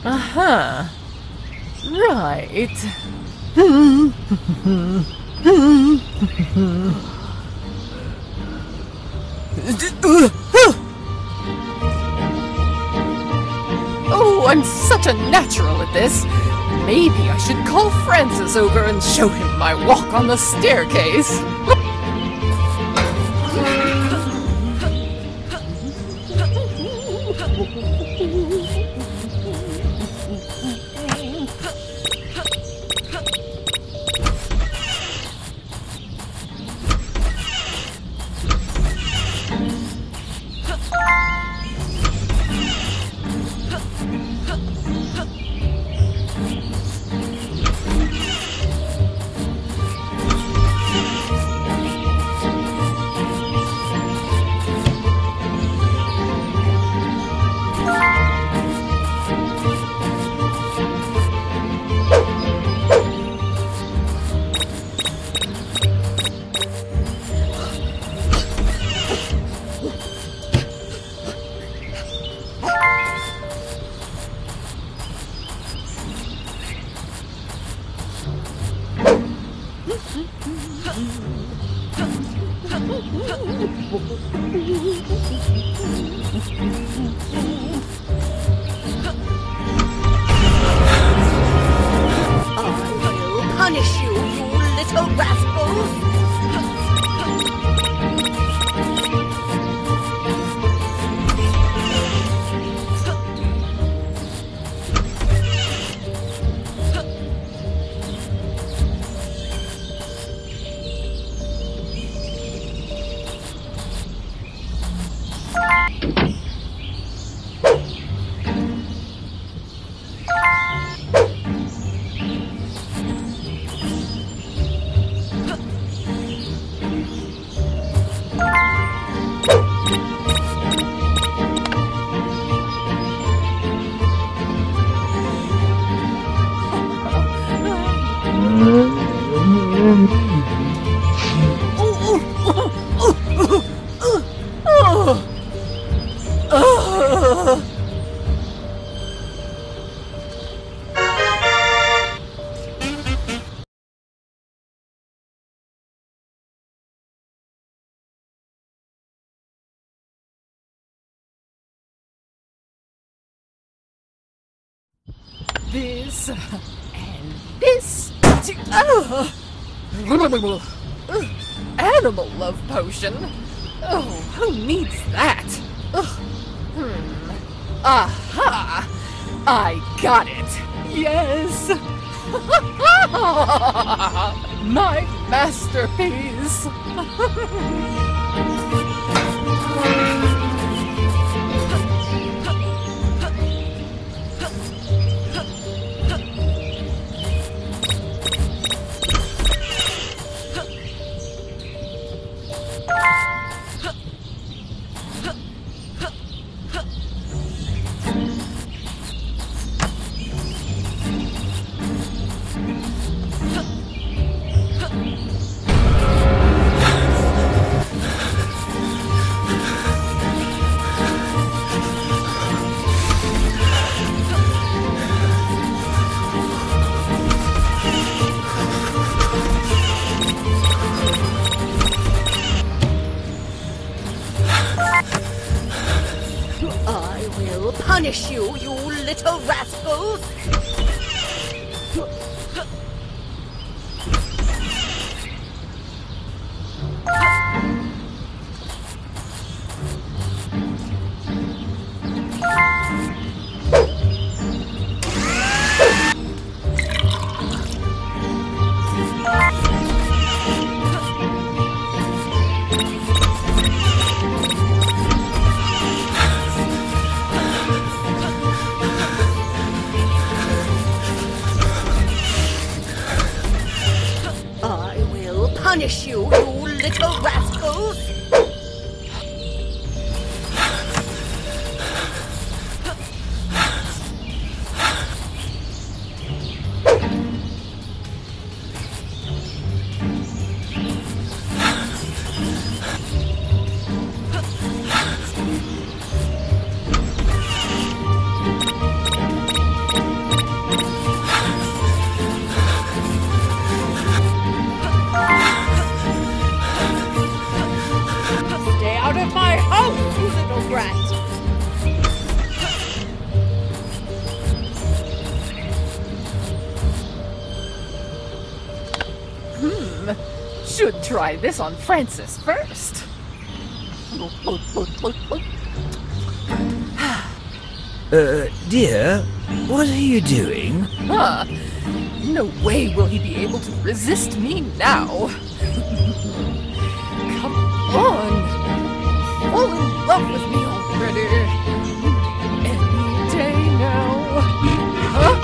Uh-huh. Right. Oh, I'm such a natural at this. Maybe I should call Francis over and show him my walk on the staircase. Punish you, you little rascals! This and this. Animal love potion. Oh, who needs that? Aha! I got it. Yes. My masterpiece. I will punish you, you little rascals! Punish you, you little rascals! should try this on Francis first. Dear, what are you doing? Huh. No way will he be able to resist me now. Come on. Fall in love with me already. Any day now. Huh?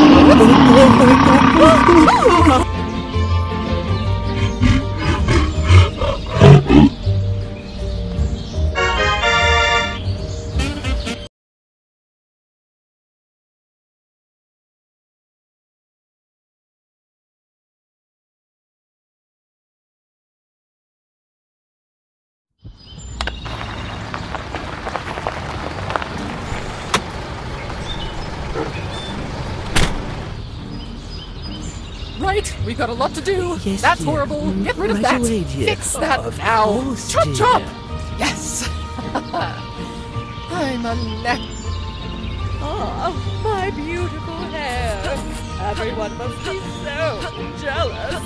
Right, we got a lot to do. Yes, That's dear. horrible. Get rid of Right that. away, dear. Fix that Of now. course, Chop, dear. chop. Yes. I'm a neck. Oh, my beautiful hair. Everyone must be so jealous.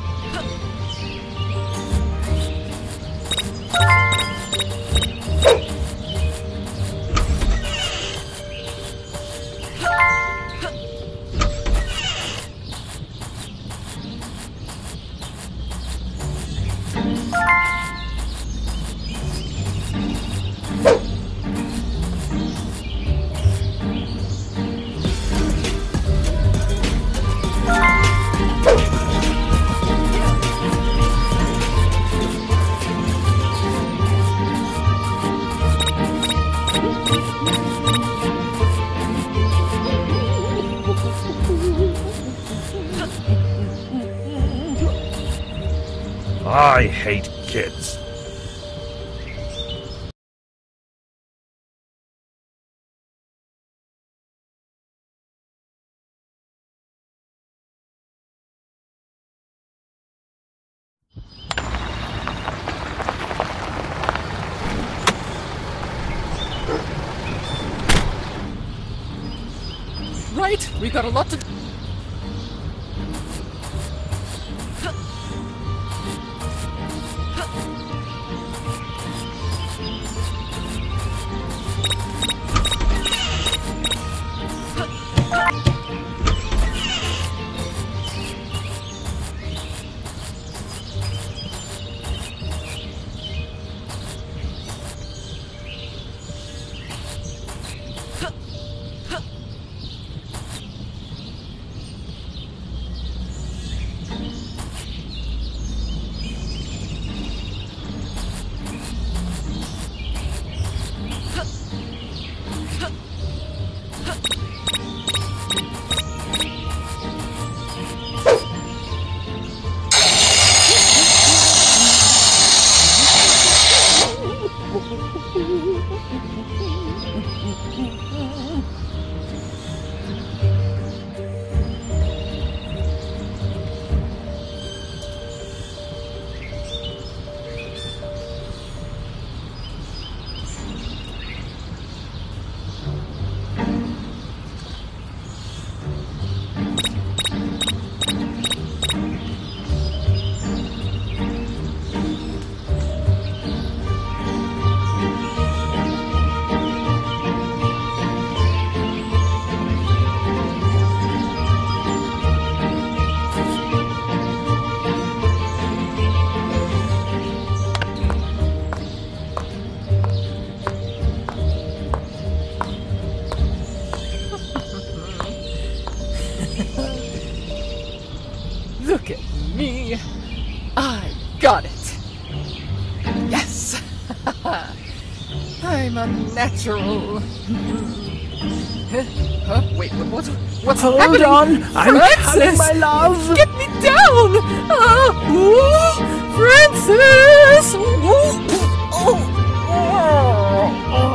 I hate kids. Right, we got a lot to do. Look at me. I got it. Yes. I'm a natural. Huh? Wait, what's Hold happening? on, I'm coming, Francis! my love. Get me down! Francis!